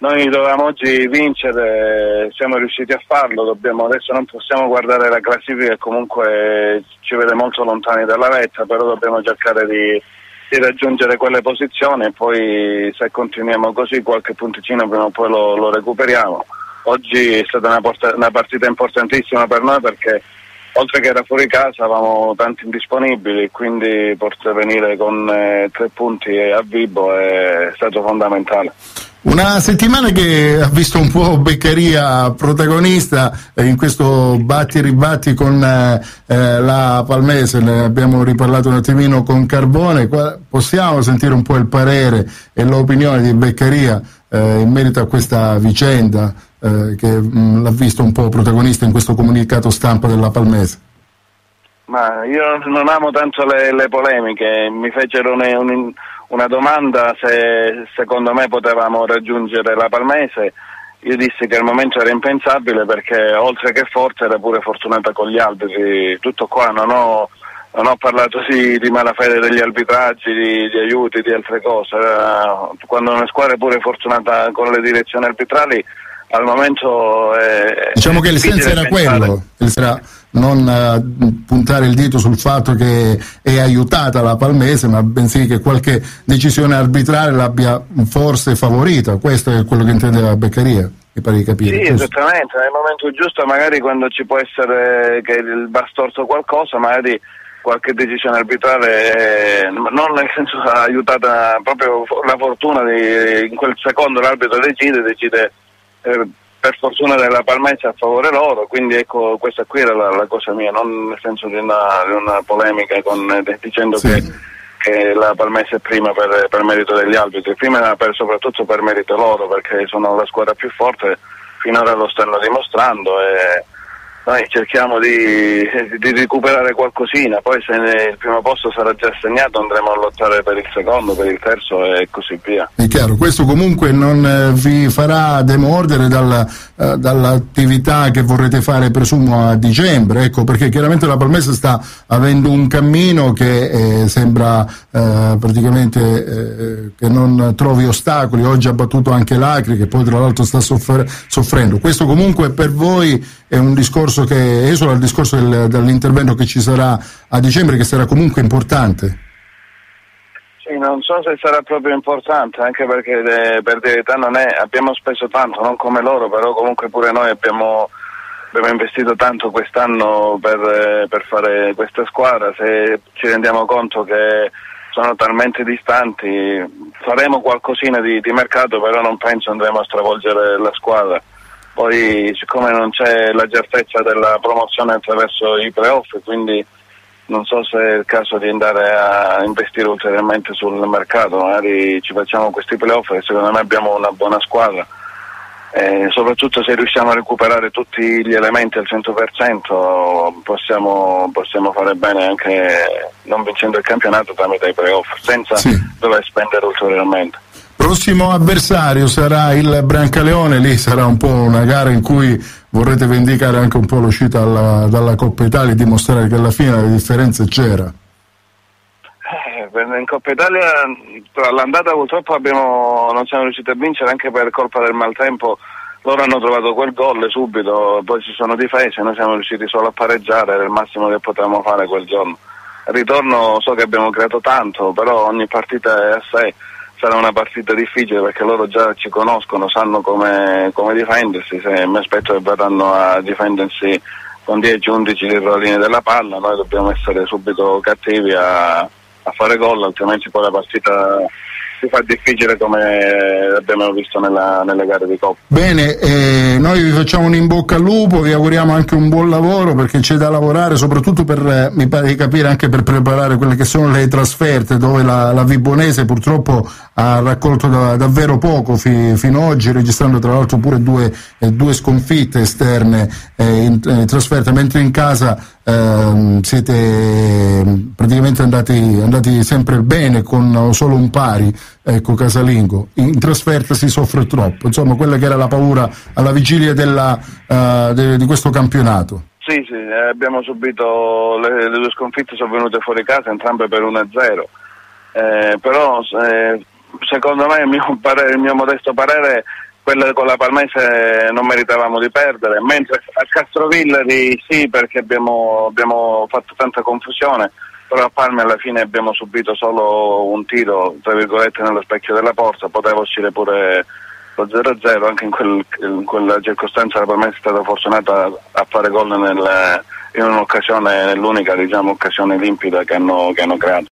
Noi dovevamo oggi vincere, siamo riusciti a farlo, adesso non possiamo guardare la classifica che comunque ci vede molto lontani dalla vetta, però dobbiamo cercare di raggiungere quelle posizioni e poi se continuiamo così qualche punticino prima o poi lo recuperiamo. Oggi è stata una partita importantissima per noi perché oltre che era fuori casa avevamo tanti indisponibili, quindi venire con 3 punti a Vibo è stato fondamentale. Una settimana che ha visto un po' Beccaria protagonista in questo batti e ribatti con la Palmese, ne abbiamo riparlato un attimino con Carbone. Possiamo sentire un po' il parere e l'opinione di Beccaria in merito a questa vicenda che l'ha visto un po' protagonista in questo comunicato stampa della Palmese? Ma io non amo tanto le polemiche, mi fecero una domanda se secondo me potevamo raggiungere la Palmese. Io dissi che al momento era impensabile perché oltre che forte era pure fortunata con gli arbitri. Tutto qua, non ho parlato di malafede degli arbitraggi, di aiuti, di altre cose. Quando una squadra è pure fortunata con le direzioni arbitrali, al momento diciamo che il senso era quello, non puntare il dito sul fatto che è aiutata la Palmese, ma bensì che qualche decisione arbitrale l'abbia forse favorita. Questo è quello che intendeva Beccaria, mi pare di capire. Sì, giusto? Esattamente, nel momento giusto, magari quando ci può essere che va storto qualcosa, magari qualche decisione arbitrale non nel senso aiutata, proprio la fortuna in quel secondo l'arbitro decide per fortuna della Palmese a favore loro, quindi ecco, questa qui era la cosa mia, non nel senso di una polemica dicendo sì, che la Palmese è prima per merito degli arbitri, prima soprattutto per merito loro, perché sono la squadra più forte, finora lo stanno dimostrando e noi cerchiamo di recuperare qualcosina, poi se il primo posto sarà già assegnato andremo a lottare per il secondo, per il terzo e così via. È chiaro, questo comunque non vi farà demordere dall'attività che vorrete fare, presumo, a dicembre, ecco, perché chiaramente la Palmese sta avendo un cammino che sembra praticamente che non trovi ostacoli. Oggi ha battuto anche l'Acri, che poi tra l'altro sta soffrendo. Questo comunque per voi è un discorso che esula il discorso dell'intervento che ci sarà a dicembre, che sarà comunque importante. Sì, non so se sarà proprio importante, anche perché per verità abbiamo speso tanto, non come loro, però comunque pure noi abbiamo investito tanto quest'anno per fare questa squadra. Se ci rendiamo conto che sono talmente distanti, faremo qualcosina di mercato, però non penso andremo a stravolgere la squadra. Poi siccome non c'è la certezza della promozione attraverso i playoff, quindi non so se è il caso di andare a investire ulteriormente sul mercato, magari ci facciamo questi playoff e secondo me abbiamo una buona squadra, soprattutto se riusciamo a recuperare tutti gli elementi al 100% possiamo fare bene anche non vincendo il campionato tramite i playoff, senza dover spendere ulteriormente. Prossimo avversario sarà il Brancaleone, lì sarà un po' una gara in cui vorrete vendicare anche un po' l'uscita dalla Coppa Italia e dimostrare che alla fine la differenza c'era. In Coppa Italia all'andata purtroppo non siamo riusciti a vincere anche per colpa del maltempo. Loro hanno trovato quel gol subito, poi si sono difesi, noi siamo riusciti solo a pareggiare, era il massimo che potevamo fare quel giorno. Al ritorno so che abbiamo creato tanto, però ogni partita è a sé. Sarà una partita difficile perché loro già ci conoscono, sanno come difendersi. Mi aspetto che verranno a difendersi con 10-11 dietro la linea della palla, noi dobbiamo essere subito cattivi a fare gol, altrimenti poi la partita si fa difficile come abbiamo visto nelle gare di Coppa. Bene, noi vi facciamo un in bocca al lupo, vi auguriamo anche un buon lavoro perché c'è da lavorare, soprattutto mi pare di capire anche per preparare quelle che sono le trasferte, dove la Vibonese purtroppo ha raccolto davvero poco fino ad oggi, registrando tra l'altro pure due sconfitte esterne in trasferta, mentre in casa siete praticamente andati sempre bene con solo un pari, ecco, casalingo. In trasferta si soffre troppo, insomma, quella che era la paura alla vigilia di questo campionato. Sì, abbiamo subito le due sconfitte, sono venute fuori casa entrambe per 1-0, però secondo me il mio modesto parere quella con la Palmese non meritavamo di perdere, mentre a Castrovillari sì, perché abbiamo fatto tanta confusione, però a Palme alla fine abbiamo subito solo un tiro, tra virgolette, nello specchio della porta, poteva uscire pure lo 0-0, anche in quella circostanza la Palmese è stata fortunata a fare gol in un'occasione, nell'unica occasione limpida che hanno creato.